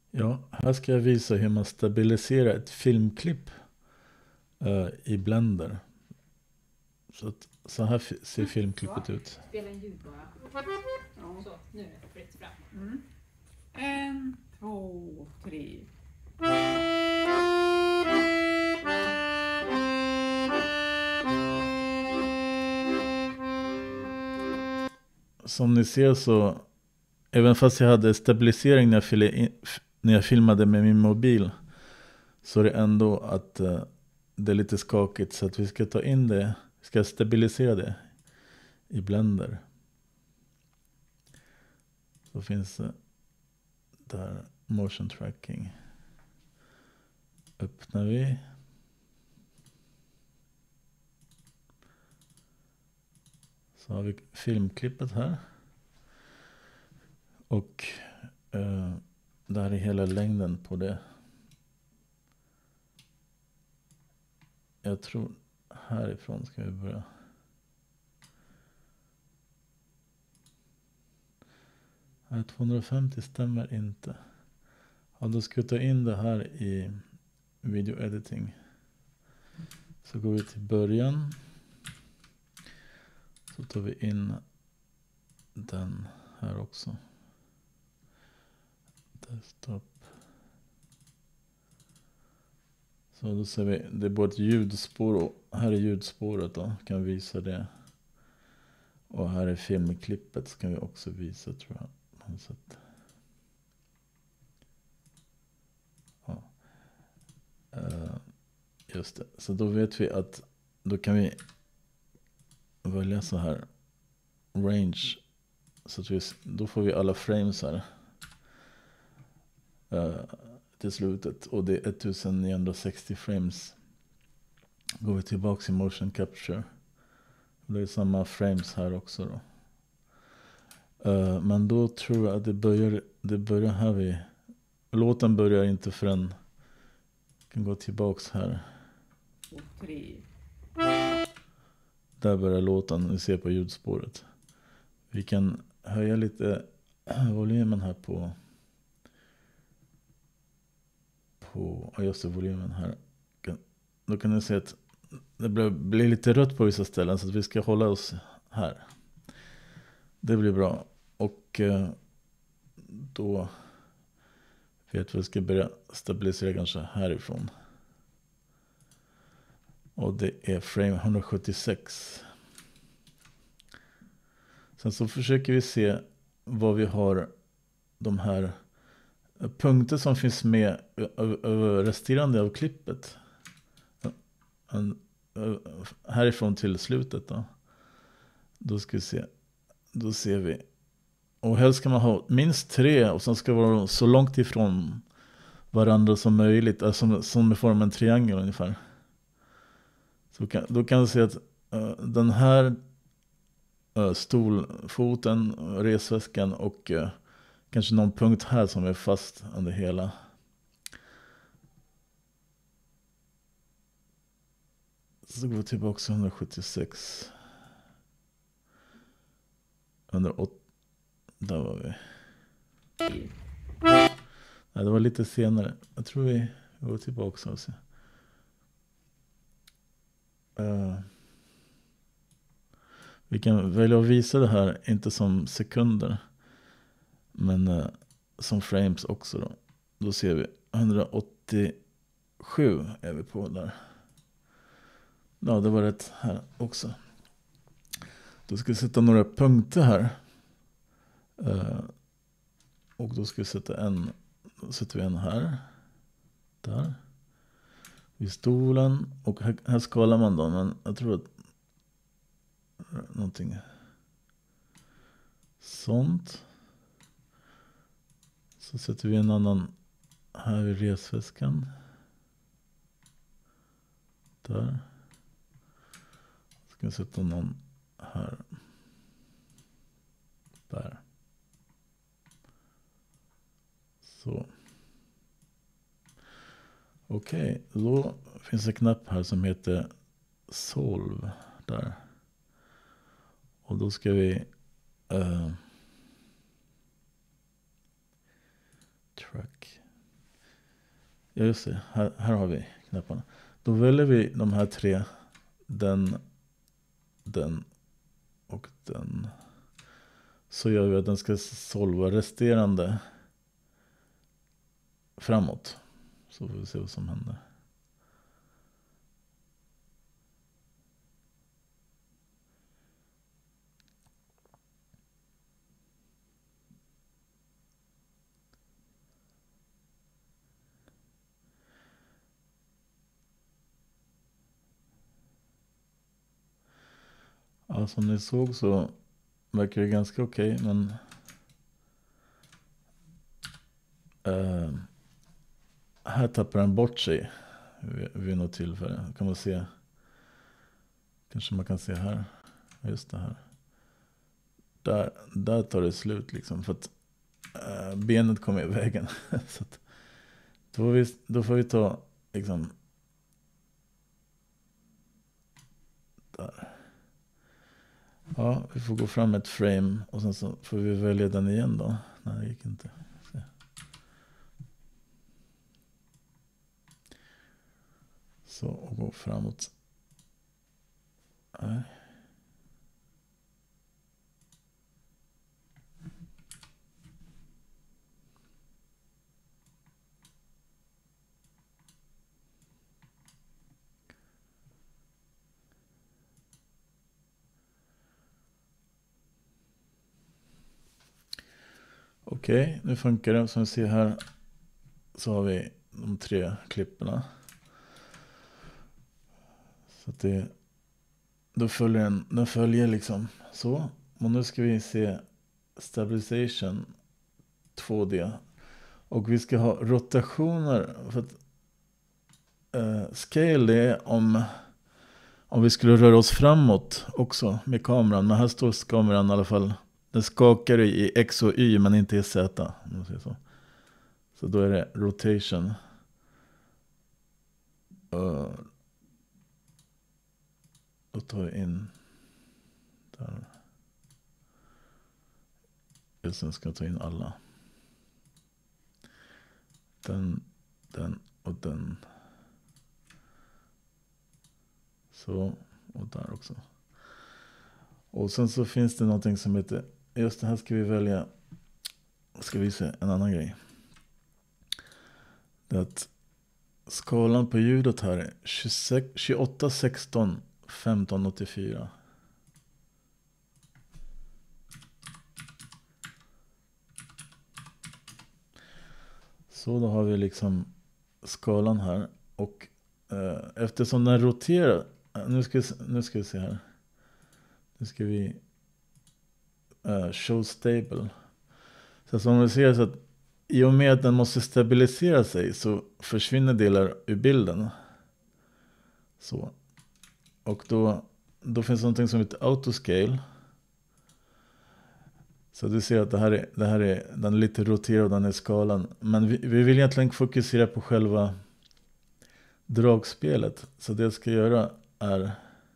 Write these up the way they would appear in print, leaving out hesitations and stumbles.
Ja, här ska jag visa hur man stabiliserar ett filmklipp i Blender. Så här ser filmklippet ut. Spela in ljud bara. Ja. Så, nu är det fritt fram. Mm. 1, 2, 3. Som ni ser så, även fast jag hade stabilisering när jag filmade med min mobil, så är det ändå att det är lite skakigt, så att vi ska ta in det, ska stabilisera det i Blender. Då finns det där motion tracking. Öppnar vi. Så har vi filmklippet här. Och där är hela längden på det. Jag tror härifrån ska vi börja. Här 250 stämmer inte. Ja, då ska vi ta in det här i video editing. Så går vi till början. Så tar vi in den här också. Desktop. Så då ser vi, det är både ett ljudspår och här är ljudspåret då. Kan vi visa det. Och här är filmklippet, så kan vi också visa, tror jag. Ja. Just det. Så då vet vi att då kan vi välja så här range, så att då får vi alla frames här till slutet, och det är 1960 frames. Går vi tillbaka i motion capture, det är samma frames här också då. Men då tror jag att det börjar här vid, låten börjar inte förrän, kan gå tillbaks här. 2, 3. Där börjar låten, ni ser på ljudspåret. Vi kan höja lite volymen här på just det, volymen här. Då kan ni se att det blir lite rött på vissa ställen, så att vi ska hålla oss här. Det blir bra. Och då vet vi att vi ska börja stabilisera kanske härifrån. Och det är frame 176. Sen så försöker vi se vad vi har, de här punkter som finns med över resterande av klippet. Härifrån till slutet då. Då ska vi se. Då ser vi. Och helst ska man ha minst 3, och sen ska vara så långt ifrån varandra som möjligt. Alltså som i form av en triangel ungefär. Så då kan du se att den här stolfoten, resväskan och kanske någon punkt här som är fast under hela. Så går vi tillbaka 176. 108. Där var vi. Nej, det var lite senare. Jag tror vi går tillbaka och ser. Vi kan välja att visa det här, inte som sekunder, men som frames också då. Då ser vi 187 är vi på där. Ja, det var rätt här också. Då ska vi sätta några punkter här. Och då ska vi sätta då sätter vi en här. Där. Vid stolen. Och här skalar man då. Men jag tror att någonting sånt. Så sätter vi en annan här vid resväskan. Där. Ska vi sätta någon här. Där. Så. Okej, då finns en knapp här som heter Solve där. Och då ska vi track. Ja just det, här har vi knapparna. Då väljer vi de här 3. Den och den. Så gör vi att den ska solva resterande framåt. Så får vi se vad som händer. Ja, som ni såg så verkar det ganska okej, men här tappar den bort sig vid något tillfälle. Kan man se, kanske man kan se här, just det här. Där tar det slut liksom, för att benet kommer i vägen. Så att, då får vi ta liksom där. Ja, vi får gå fram ett frame och sen så får vi välja den igen då. Nej, det gick inte. Så, och gå framåt. Nej. Okej, nu funkar det. Som vi ser här så har vi de 3 klipporna. Så att den följer liksom så. Och nu ska vi se stabilization 2D. Och vi ska ha rotationer. För att scale det är om vi skulle röra oss framåt också med kameran. Men här står kameran i alla fall. Den skakar i X och Y men inte i Z. Så då är det rotation. Då tar vi in där. Just nu ska jag ta in alla. Den och den. Så, och där också. Och sen så finns det någonting som heter, just det här ska vi välja, ska vi se en annan grej. Det är att skalan på ljudet här är 28, 16, 15, 84. Så då har vi liksom skalan här. Och eftersom den roterar, nu ska vi se här. Nu ska vi show stable. Så som vi ser så att i och med att den måste stabilisera sig så försvinner delar ur bilden. Så. Och då finns det någonting som heter autoscale. Så du ser att det här är den är lite roterad, den är skalan. Men vi vill egentligen fokusera på själva dragspelet. Så det jag ska göra är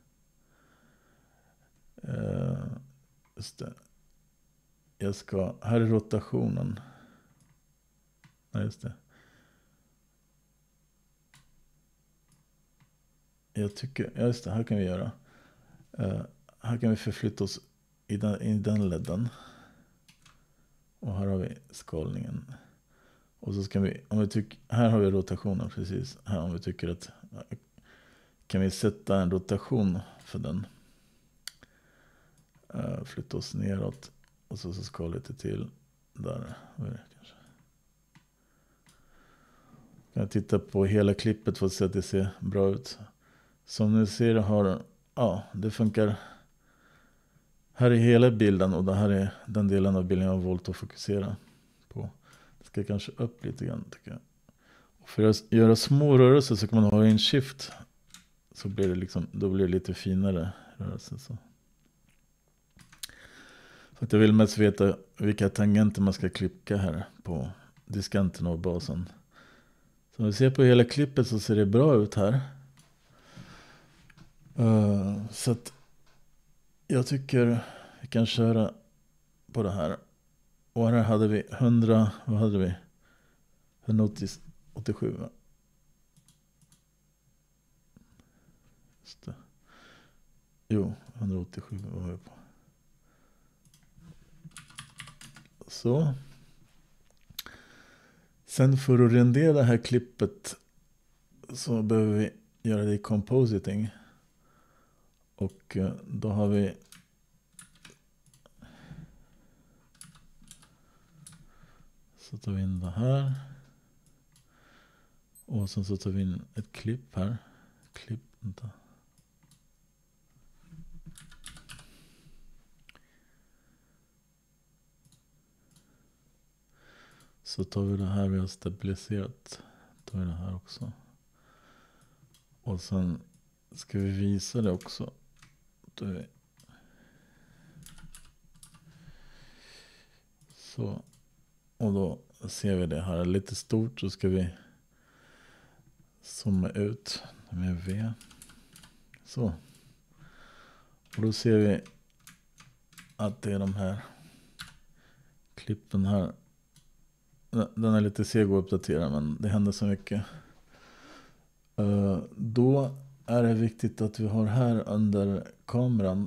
just det. Här är rotationen. Nej, just det. Jag tycker, just det, här kan vi göra. Här kan vi förflytta oss i den ledden. Och här har vi skalningen. Och så ska vi, här har vi rotationen precis. Här om vi tycker att, kan vi sätta en rotation för den. Flytta oss neråt. Och så ska lite till där. Kanske. Kan jag titta på hela klippet för att se att det ser bra ut. Som ni ser det funkar. Här är hela bilden och det här är den delen av bilden jag har valt att fokusera på. Det ska kanske upp lite grann tycker jag. Och för att göra små rörelser så kan man ha en shift. Så blir det liksom, då blir det lite finare rörelser så. För att jag vill mest veta vilka tangenter man ska klicka här på diskanten och basen. Så om vi ser på hela klippet så ser det bra ut här. Så att jag tycker vi kan köra på det här. Och här hade vi 187. Just det. Jo, 187 var jag på. Så. Sen för att rendera det här klippet så behöver vi göra det i compositing. Och då har vi så tar vi in det här. Och sen så tar vi in ett klipp här. Vänta. Så tar vi det här vi har stabiliserat. Tar vi det här också. Och sen ska vi visa det också. Så. Och då ser vi det här lite stort, så ska vi zooma ut med V. Så. Och då ser vi att det är de här klippen här. Den är lite seg att uppdatera, men det händer så mycket. Då är det viktigt att vi har här under kameran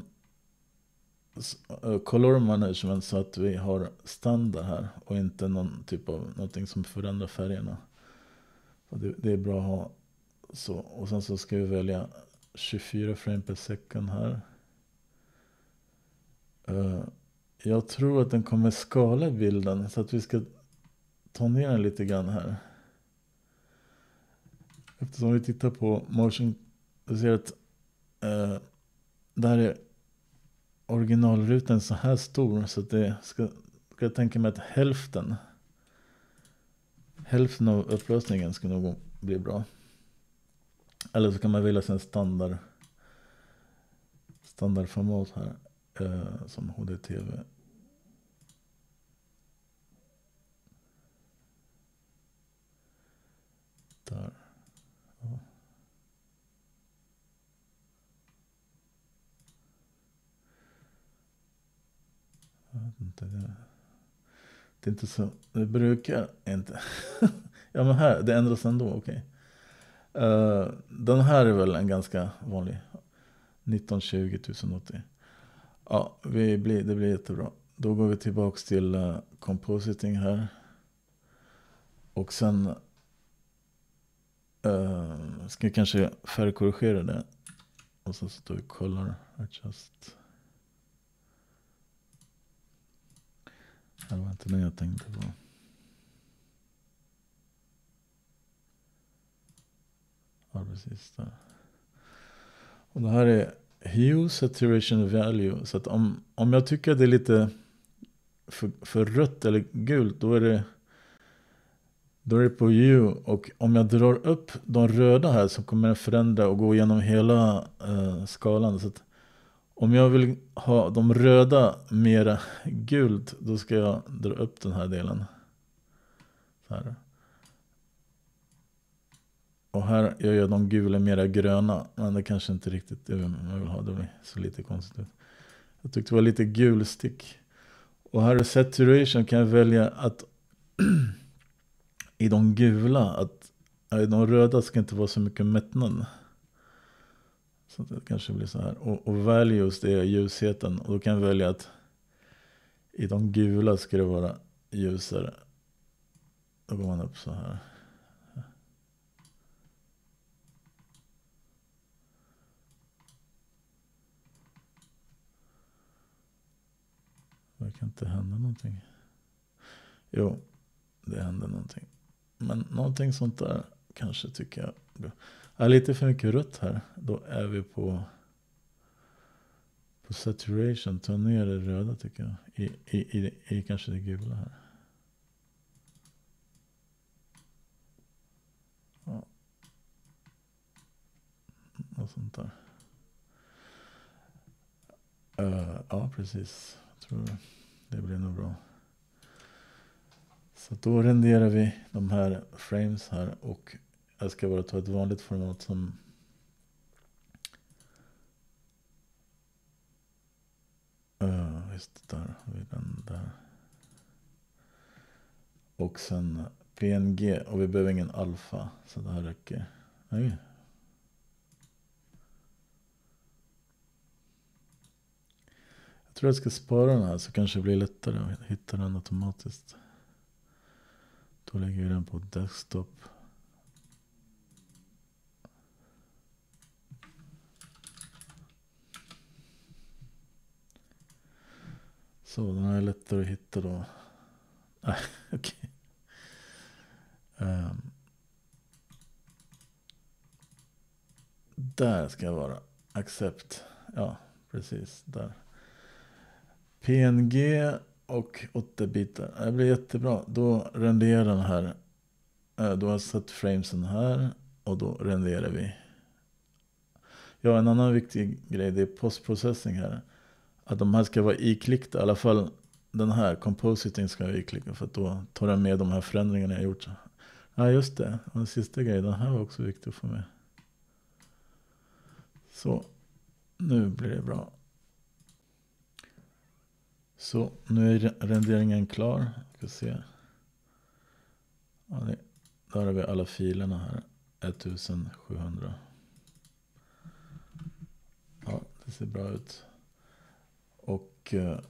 color management, så att vi har standard här och inte någon typ av någonting som förändrar färgerna. Det är bra att ha så. Och sen så ska vi välja 24 frame per second här. Jag tror att den kommer skala bilden, så att vi ska ta ner den lite grann här. Eftersom vi tittar på motion, du ser att där är originalrutan så här stor, så att det ska jag tänka mig att hälften av upplösningen ska nog bli bra. Eller så kan man välja en standardformat här som HDTV. Där. Ja. Det är inte så, det brukar inte. Ja, men här, det ändras ändå, okej. Den här är väl en ganska vanlig 1920 1080. Ja, det blir jättebra. Då går vi tillbaks till compositing här. Och sen ska vi kanske färgkorrigera det. Och så står vi color adjust. Det var inte det jag tänkte på. Ja, precis där. Och det här är hue saturation value. Så att om jag tycker att det är lite för rött eller gult, då är det på hue. Och om jag drar upp de röda här, så kommer den förändra och gå igenom hela skalan. Så att om jag vill ha de röda mera gult, då ska jag dra upp den här delen. Så här. Och här gör jag de gula mera gröna. Men det kanske inte riktigt det jag vill ha. Det blir så lite konstigt ut. Jag tyckte det var lite gulstick. Och här är saturation, kan jag välja att i de gula, att i de röda ska inte vara så mycket mättnad. Så det kanske blir så här. Och values, det är ljusheten. Och då kan jag välja att i de gula ska det vara ljusare. Då går man upp så här. Det kan inte hända någonting. Jo, det händer någonting. Men någonting sånt där kanske tycker jag är lite för mycket rött här. Då är vi på saturation. Ta ner det röda tycker jag. I kanske det gula här. Ja. Och sånt där. Ja, precis. Jag tror det blir nog bra. Så då renderar vi de här frames här. Och jag ska bara ta ett vanligt format som just där har vi den där. Och sen PNG, och vi behöver ingen alfa, så det här räcker. Nej. tror jag ska spara den här så kanske det blir lättare att hitta den automatiskt. Då lägger vi den på desktop. Så den här är lättare att hitta då. Nej, okej. Där ska jag vara. Accept. Ja, precis. Där. PNG och 8-bitar. Det blir jättebra. Då renderar den här. Då har jag satt framesen här. Och då renderar vi. Ja, en annan viktig grej. Det är postprocessing här. Att de här ska vara iklickta. I alla fall den här. Compositing ska vara iklickta. För att då tar den med de här förändringarna jag gjort. Ja, just det. Och den sista grejen. Den här var också viktig för mig. Så. Nu blir det bra. Så nu är renderingen klar. Ska se. Ja, där har vi alla filerna här. 1700. Ja, det ser bra ut. Och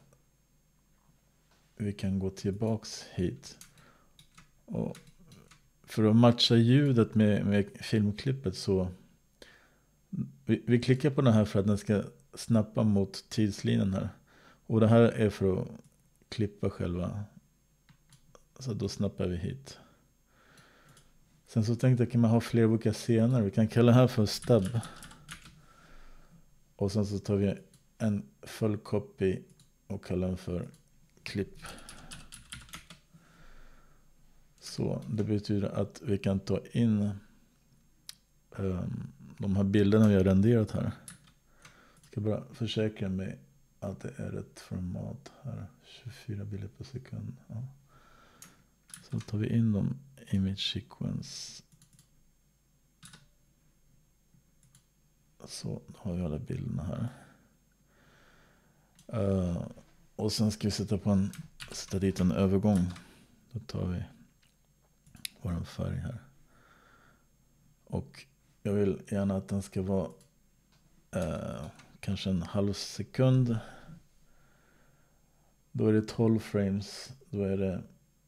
vi kan gå tillbaks hit. Och för att matcha ljudet med filmklippet så vi klickar på den här för att den ska snappa mot tidslinjen här. Och det här är för att klippa själva. Så då snappar vi hit. Sen så tänkte jag, kan man ha fler olika scener. Vi kan kalla det här för stub. Och sen så tar vi en full copy och kallar den för klipp. Så det betyder att vi kan ta in de här bilderna vi har renderat här. Jag ska bara försäkra mig att det är rätt format här. 24 bilder per sekund. Ja. Så tar vi in dem image sequence. Så då har vi alla bilderna här. Och sen ska vi sätta dit en övergång. Då tar vi vår färg här. Och jag vill gärna att den ska vara kanske en halv sekund. Då är det 12 frames. Då är det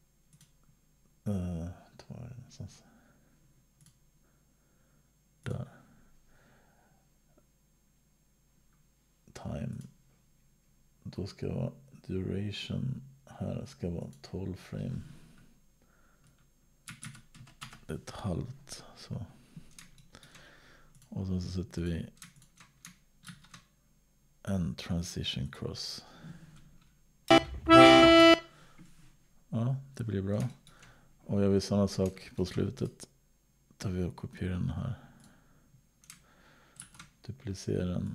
där. Time. Då ska vara duration. Här ska vara 12 frame. Ett halvt. Så. Och så sätter vi en transition cross. Ja, det blir bra. Och jag vill samma sak på slutet. Tar vi och kopierar den här. Duplicerar den.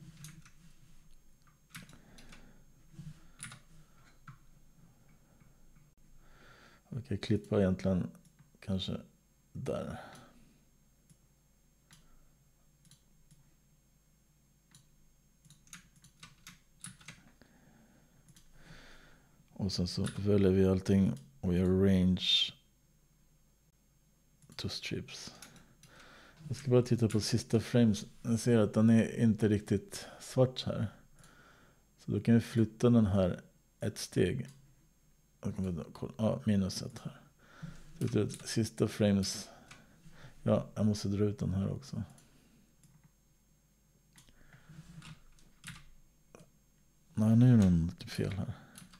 Och jag klippa egentligen kanske där. Och sen så väljer vi allting och gör range to strips. Jag ska bara titta på sista frames. Jag ser att den är inte riktigt svart här. Så då kan vi flytta den här ett steg. Ja, minus ett här. Så sista frames. Ja, jag måste dra ut den här också. Nej, nu är den lite fel här.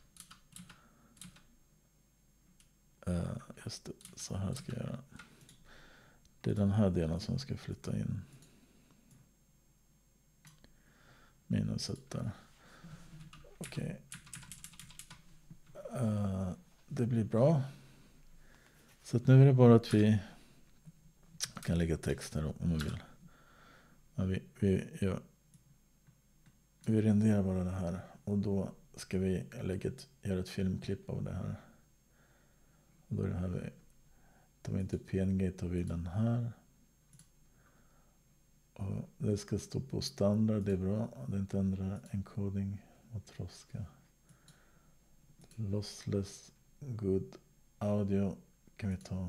Just det, så här ska jag göra. Det är den här delen som ska flytta in. Minus ett där. Okej. Det blir bra. Så att nu är det bara att vi kan lägga text här om man vill. Ja, vi renderar bara det här. Och då ska vi göra ett filmklipp av det här. Och då är det här tar vi inte PNG, tar vi den här. Och det ska stå på standard, det är bra. Det inte ändrar encoding och tröska. Lossless, good audio kan vi ta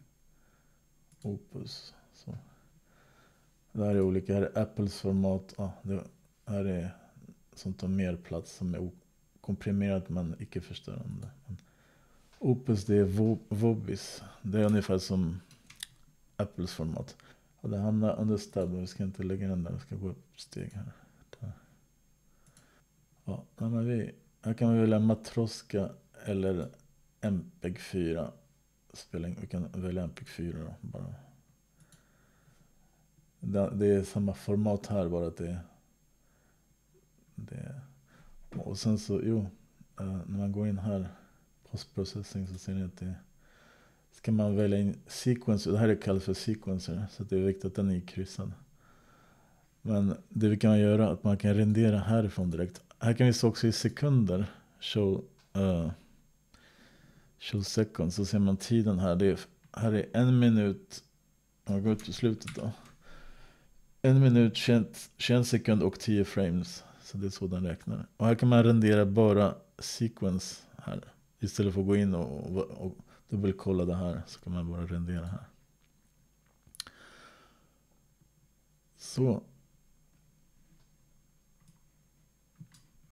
Opus. Så. Det här är olika, här är Apples format. Ja, det här är som tar mer plats, som är komprimerat men icke förstörande. Opus, det är Vobis. Det är ungefär som Apples format. Och det hamnar under stub, vi ska inte lägga den där, vi ska gå upp steg här. Där. Ja, men här kan vi välja Matroska eller MPEG 4 spelning. Vi kan välja MPEG 4 då, bara. Det är samma format här, bara att det. Och sen så, när man går in här postprocessing så ser ni att det ska man välja in sequencer. Det här är kallat för sequencer, så det är viktigt att den är kryssad. Men det vi kan göra är att man kan rendera härifrån direkt. Här kan vi se också i sekunder show seconds, så ser man tiden här. Här är 1 minut, om jag går ut till slutet då. 1 minut, 21 sekund och 10 frames. Så det är så den räknar. Och här kan man rendera bara sequence här. Istället för att gå in och dubbelkolla det här, så kan man bara rendera här. Så